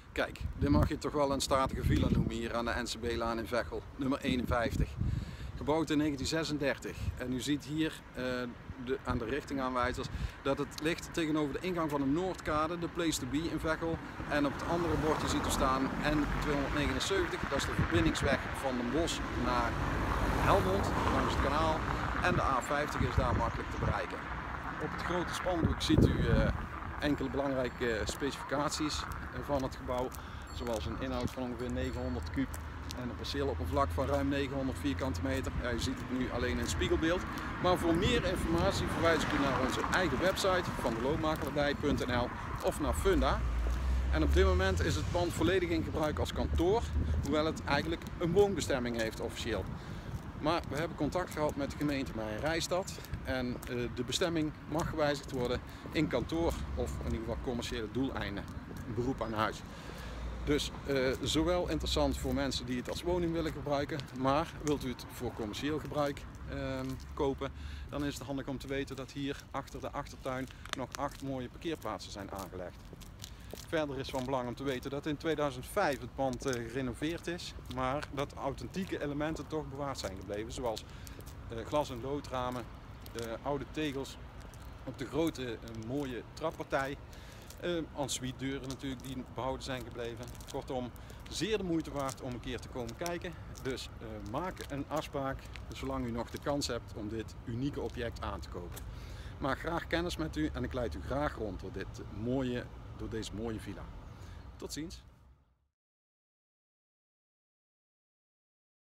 Kijk, dit mag je toch wel een statige villa noemen hier aan de NCB-laan in Veghel, nummer 51. Gebouwd in 1936 en u ziet hier aan de richtingaanwijzers dat het ligt tegenover de ingang van de Noordkade, de Place to Be in Veghel. En op het andere bordje ziet u staan N279, dat is de verbindingsweg van Den Bosch naar Helmond langs het kanaal. En de A50 is daar makkelijk te bereiken. Op het grote spandoek ziet u enkele belangrijke specificaties van het gebouw, zoals een inhoud van ongeveer 900 kub en een perceeloppervlak van ruim 900 vierkante meter. Ja, je ziet het nu alleen in spiegelbeeld. Maar voor meer informatie verwijs ik u naar onze eigen website van de loonmakelaardij.nl of naar Funda. En op dit moment is het pand volledig in gebruik als kantoor, hoewel het eigenlijk een woonbestemming heeft officieel. Maar we hebben contact gehad met de gemeente Meijen-Rijstad en de bestemming mag gewijzigd worden in kantoor of in ieder geval commerciële doeleinden, een beroep aan huis. Dus zowel interessant voor mensen die het als woning willen gebruiken, maar wilt u het voor commercieel gebruik kopen, dan is het handig om te weten dat hier achter de achtertuin nog 8 mooie parkeerplaatsen zijn aangelegd. Verder is van belang om te weten dat in 2005 het pand gerenoveerd is, maar dat authentieke elementen toch bewaard zijn gebleven, zoals glas- en loodramen, oude tegels op de grote mooie trappartij, ensuite deuren natuurlijk die behouden zijn gebleven. Kortom, zeer de moeite waard om een keer te komen kijken. Dus maak een afspraak zolang u nog de kans hebt om dit unieke object aan te kopen. Maak graag kennis met u en ik leid u graag rond door deze mooie villa. Tot ziens!